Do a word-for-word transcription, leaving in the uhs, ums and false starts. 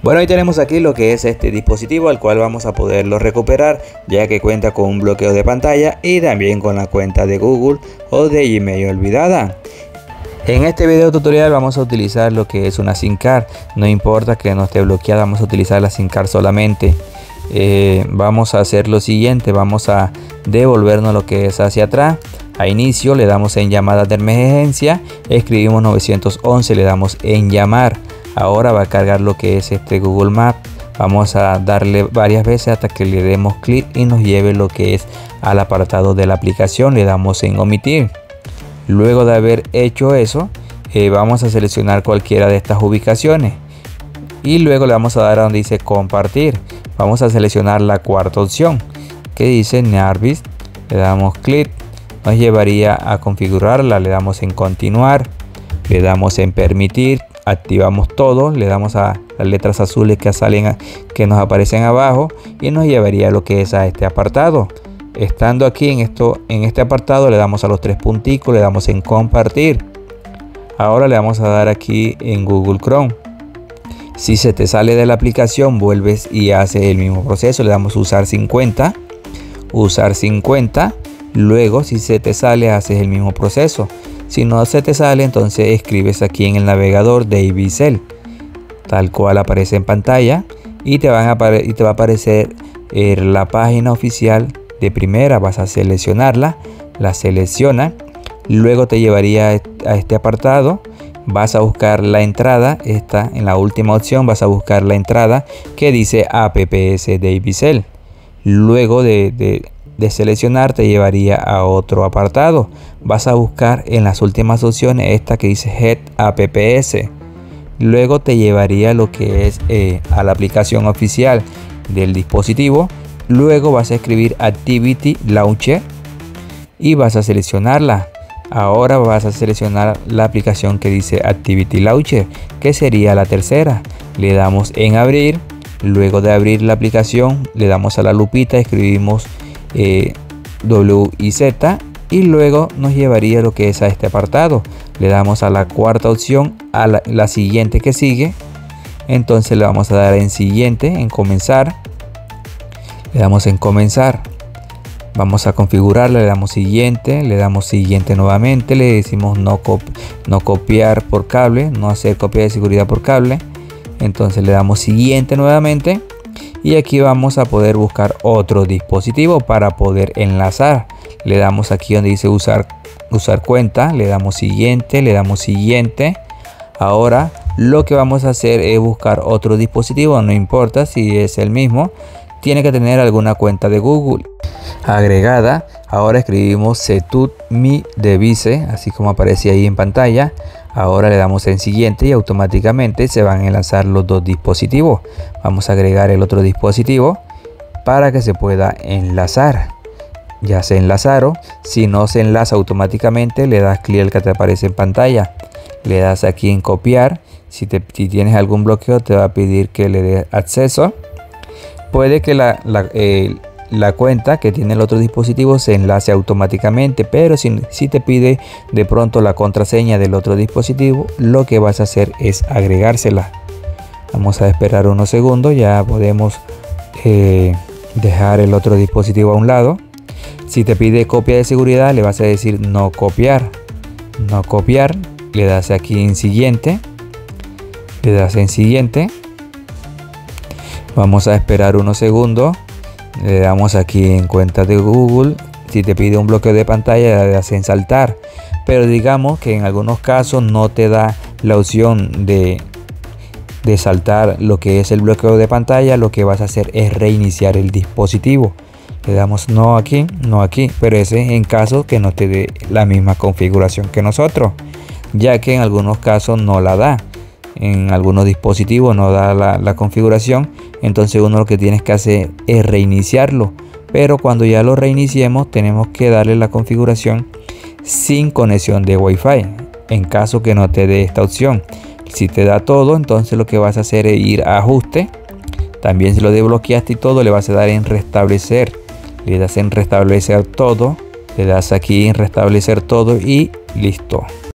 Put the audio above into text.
Bueno, ahí tenemos aquí lo que es este dispositivo, al cual vamos a poderlo recuperar, ya que cuenta con un bloqueo de pantalla y también con la cuenta de Google o de Gmail olvidada. En este video tutorial vamos a utilizar lo que es una SIM card. No importa que no esté bloqueada, vamos a utilizar la SIM card solamente. Eh, vamos a hacer lo siguiente, vamos a devolvernos lo que es hacia atrás. A inicio le damos en llamadas de emergencia, escribimos nueve once, le damos en llamar. Ahora va a cargar lo que es este Google Maps. Vamos a darle varias veces hasta que le demos clic y nos lleve lo que es al apartado de la aplicación. Le damos en omitir. Luego de haber hecho eso, eh, vamos a seleccionar cualquiera de estas ubicaciones y luego le vamos a dar a donde dice compartir. Vamos a seleccionar la cuarta opción que dice Nearby. Le damos clic, nos llevaría a configurarla. Le damos en continuar, le damos en permitir, activamos todo, le damos a las letras azules que salen, que nos aparecen abajo, y nos llevaría a lo que es a este apartado. Estando aquí en esto, en este apartado, le damos a los tres punticos, le damos en compartir. Ahora le vamos a dar aquí en Google Chrome. Si se te sale de la aplicación, vuelves y haces el mismo proceso. Le damos usar cincuenta, usar cincuenta. Luego, si se te sale, haces el mismo proceso. Si no se te sale, entonces escribes aquí en el navegador Davicel, tal cual aparece en pantalla, y te, van a y te va a aparecer eh, la página oficial de primera. Vas a seleccionarla, la selecciona, luego te llevaría a este apartado. Vas a buscar la entrada, esta en la última opción vas a buscar la entrada que dice apps Davicel. Luego de, de de seleccionar te llevaría a otro apartado. Vas a buscar en las últimas opciones esta que dice Head Apps. Luego te llevaría lo que es eh, a la aplicación oficial del dispositivo. Luego vas a escribir Activity Launcher y vas a seleccionarla. Ahora vas a seleccionar la aplicación que dice Activity Launcher, que sería la tercera. Le damos en abrir. Luego de abrir la aplicación le damos a la lupita, escribimos Eh, W I Z y luego nos llevaría lo que es a este apartado. Le damos a la cuarta opción, a la, la siguiente que sigue. Entonces le vamos a dar en siguiente, en comenzar. Le damos en comenzar. Vamos a configurarla, le damos siguiente, le damos siguiente nuevamente, le decimos no, cop no copiar por cable, no hacer copia de seguridad por cable. Entonces le damos siguiente nuevamente. Y aquí vamos a poder buscar otro dispositivo para poder enlazar. Le damos aquí donde dice usar, usar cuenta, le damos siguiente, le damos siguiente. Ahora lo que vamos a hacer es buscar otro dispositivo, no importa si es el mismo, tiene que tener alguna cuenta de Google agregada. Ahora escribimos Setup Mi Device, así como aparece ahí en pantalla. Ahora le damos en siguiente y automáticamente se van a enlazar los dos dispositivos. Vamos a agregar el otro dispositivo para que se pueda enlazar. Ya se enlazaron. Si no se enlaza automáticamente, le das clic al que te aparece en pantalla. Le das aquí en copiar. Si, te, si tienes algún bloqueo, te va a pedir que le des acceso. Puede que la, la, eh, la cuenta que tiene el otro dispositivo se enlace automáticamente, pero si, si te pide de pronto la contraseña del otro dispositivo, lo que vas a hacer es agregársela. Vamos a esperar unos segundos, ya podemos eh, dejar el otro dispositivo a un lado. Si te pide copia de seguridad, le vas a decir no copiar, no copiar, le das aquí en siguiente, le das en siguiente. Vamos a esperar unos segundos. Le damos aquí en cuenta de Google. Si te pide un bloqueo de pantalla, le das en saltar. Pero digamos que en algunos casos no te da la opción de, de saltar lo que es el bloqueo de pantalla. Lo que vas a hacer es reiniciar el dispositivo. Le damos no aquí, no aquí. Pero ese es en caso que no te dé la misma configuración que nosotros, ya que en algunos casos no la da. En algunos dispositivos no da la, la configuración, entonces uno lo que tienes que hacer es reiniciarlo, pero cuando ya lo reiniciemos tenemos que darle la configuración sin conexión de Wi-Fi, en caso que no te dé esta opción. Si te da todo, entonces lo que vas a hacer es ir a ajuste. También si lo desbloqueaste y todo, le vas a dar en restablecer, le das en restablecer todo, le das aquí en restablecer todo y listo.